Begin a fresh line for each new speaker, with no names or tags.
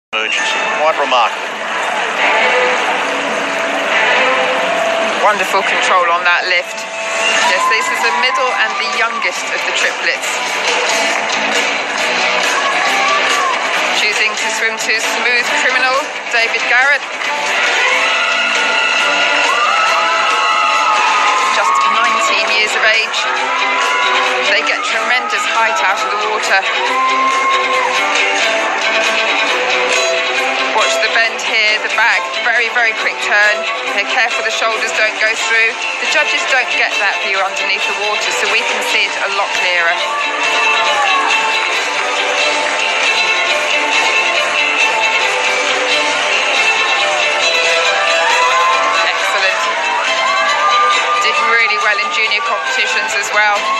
Emergency, quite remarkable.
Wonderful control on that lift. Yes, this is the middle and the youngest of the triplets. Choosing to swim to Smooth Criminal, David Garrett. Just 19 years of age. They get tremendous height out of the water. Watch the bend here, the back, very, very quick turn. They're careful the shoulders don't go through. The judges don't get that view underneath the water, so we can see it a lot clearer. Excellent. Did really well in junior competitions as well.